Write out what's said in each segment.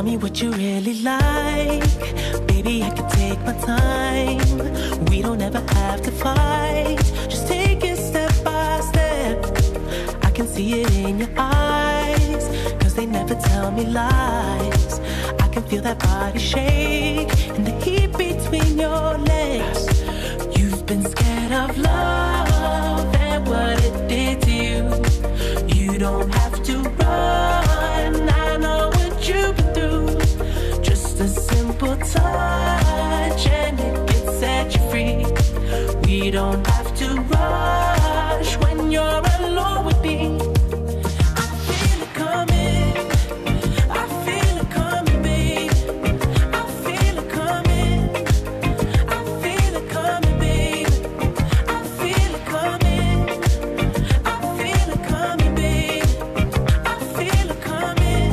me what you really like. Baby, I can take my time. We don't ever have to fight. Just take it step by step. I can see it in your eyes, 'cause they never tell me lies. I can feel that body shake and the heat between your legs. You've been scared of love and what it did to you. You don't have to run, I know what you've been through. Just a simple touch and it can set you free. We don't have to rush when you're alone with me. I feel it coming, I feel it coming, babe. I feel it coming, I feel it coming, babe. I feel it coming, I feel it coming, babe. I feel it coming,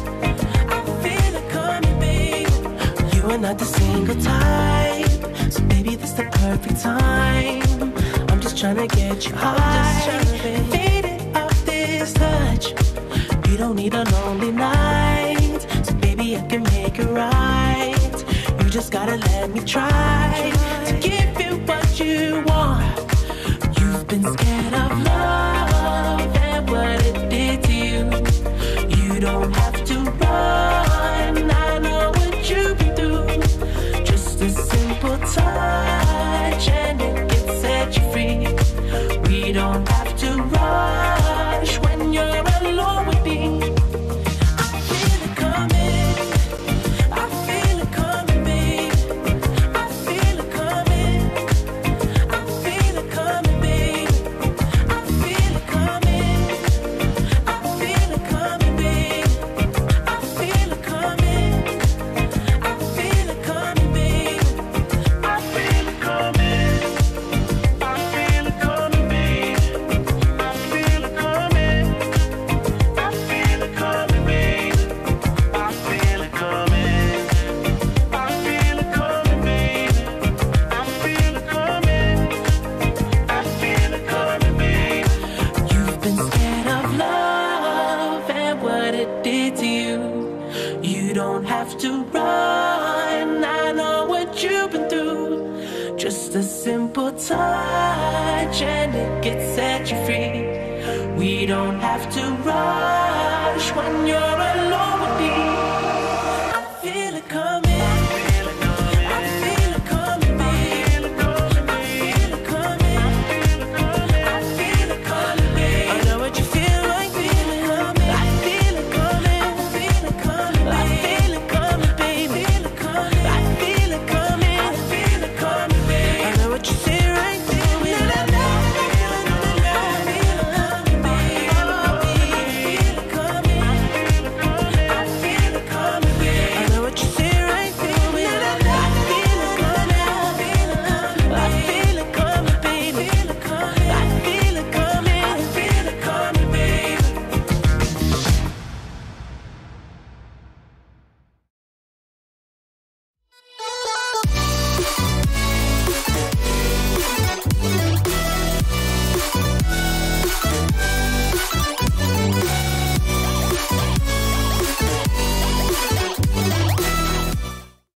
I feel it coming, babe. You are not the single type, so baby, this the perfect time. I'm just trying to get you high, faded off this touch. You don't need a lonely night, so baby, I can make it right. You just gotta let me try to give you what you want. You've been scared of love and what it did to you. You don't have to run, I know what you've been through. Just a simple touch and it can set you free. We don't have to rush when you're alone with me. I feel it coming, I feel it coming, babe. I feel it coming, I feel it coming, babe. I feel it coming, I feel it coming, babe. I feel it coming, I feel it coming, babe. I feel it coming, I feel it coming, babe. I feel it coming, I feel it coming, babe. I feel it coming, I feel it coming, babe. I feel it coming, I feel it coming, babe. You've been scared of love and what it did to you. You don't have to run, I know what you've been through. Just a simple touch and it gets set you free. We don't have to rush when you're